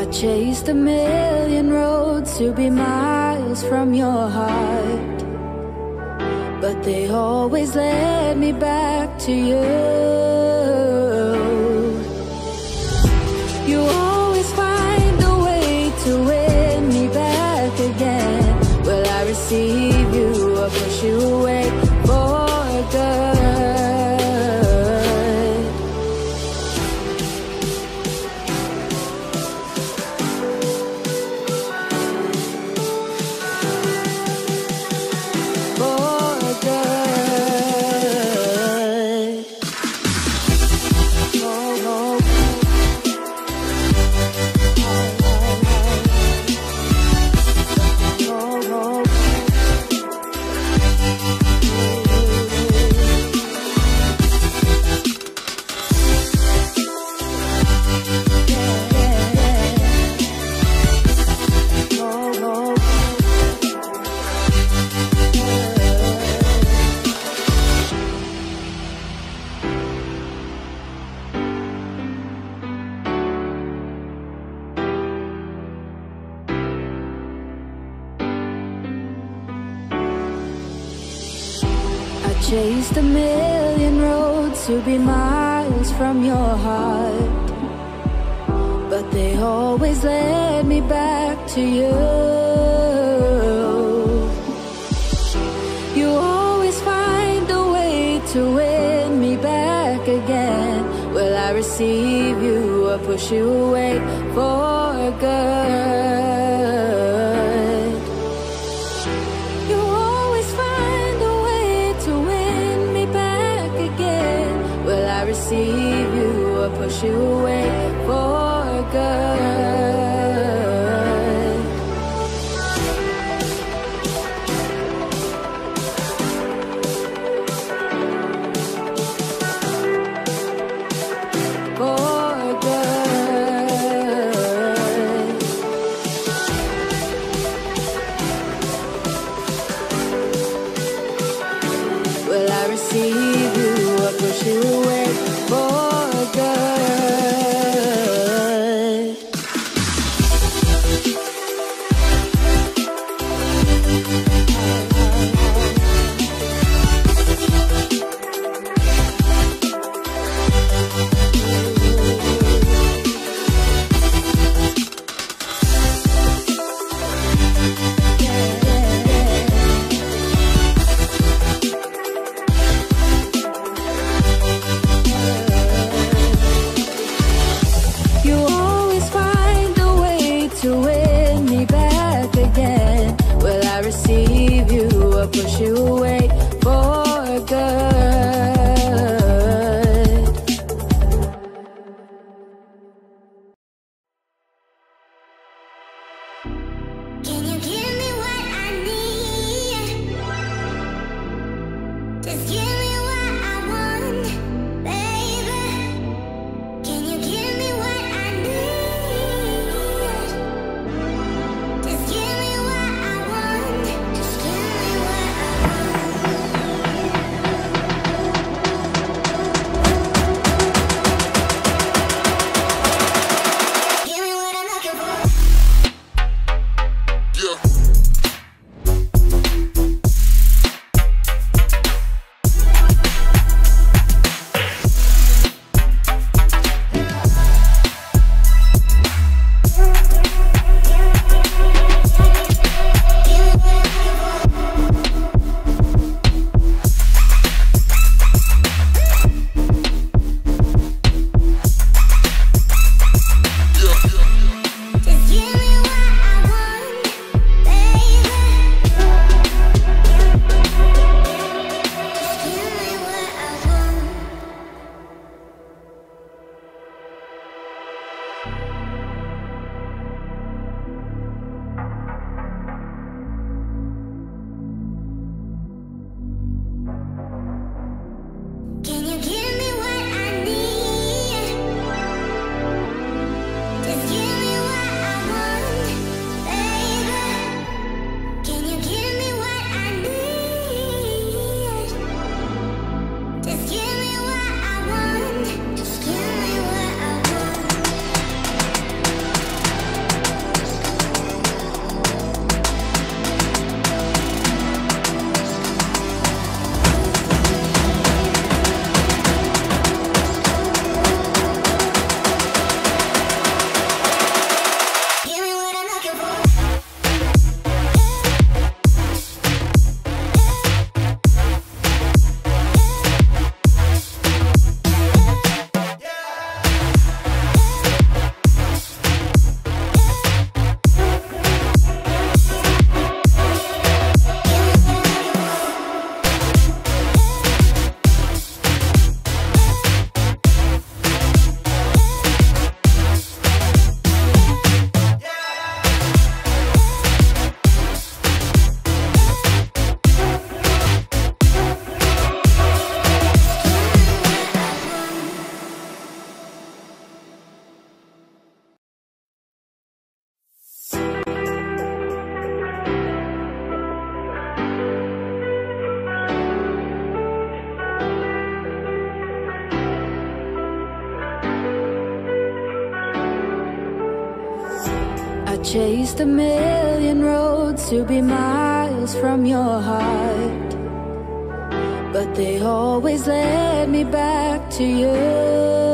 Chased a million roads to be miles from your heart, but they always led me back to you. You always find a way to win me back again. Will I receive you or push you away for good? Chased a million roads to be miles from your heart, but they always led me back to you. You always find a way to win me back again. Will I receive you or push you away for good? Receive you or push you away for good. For good. chased a million roads to be miles from your heart, but they always led me back to you.